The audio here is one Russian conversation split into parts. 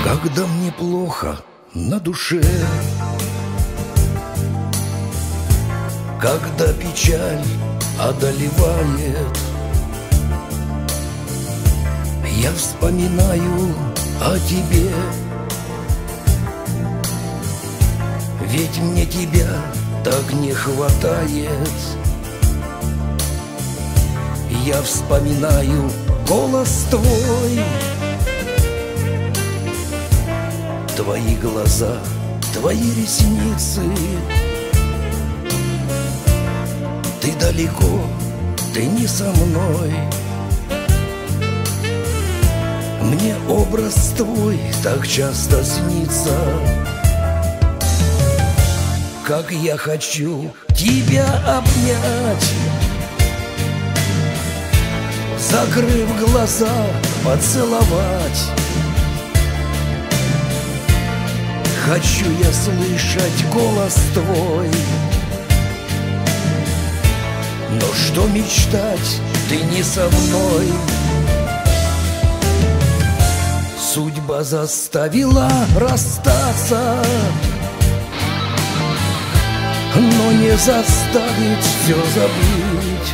Когда мне плохо на душе, когда печаль одолевает, я вспоминаю о тебе. Ведь мне тебя так не хватает. Я вспоминаю голос твой, твои глаза, твои ресницы. Ты далеко, ты не со мной. Мне образ твой так часто снится. Как я хочу тебя обнять, закрыв глаза, поцеловать. Хочу я слышать голос твой. Но что мечтать, ты не со мной. Судьба заставила расстаться, но не заставит все забыть.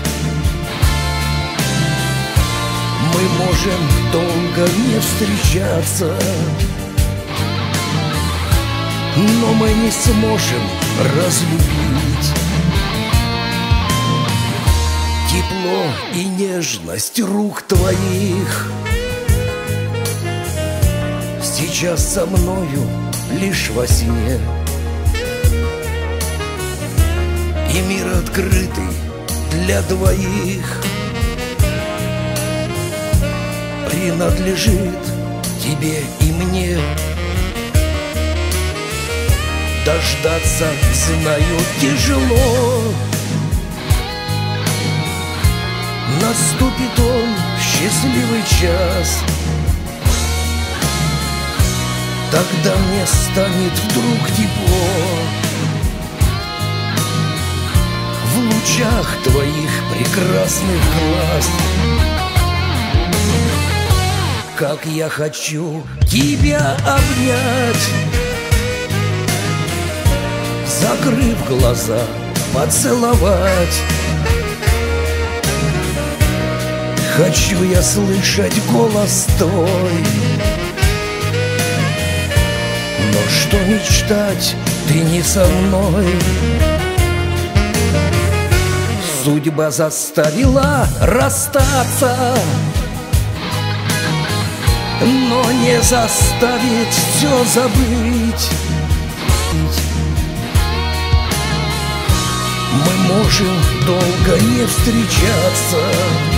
Мы можем долго не встречаться, но мы не сможем разлюбить. Тепло и нежность рук твоих сейчас со мною лишь во сне. И мир открытый для двоих принадлежит тебе и мне. Дождаться, знаю, тяжело. Наступит он в счастливый час. Тогда мне станет вдруг тепло в лучах твоих прекрасных глаз. Как я хочу тебя обнять, закрыв глаза, поцеловать. Хочу я слышать голос твой. Но что мечтать, ты не со мной. Судьба заставила расстаться, но не заставит все забыть. Мы можем долго не встречаться,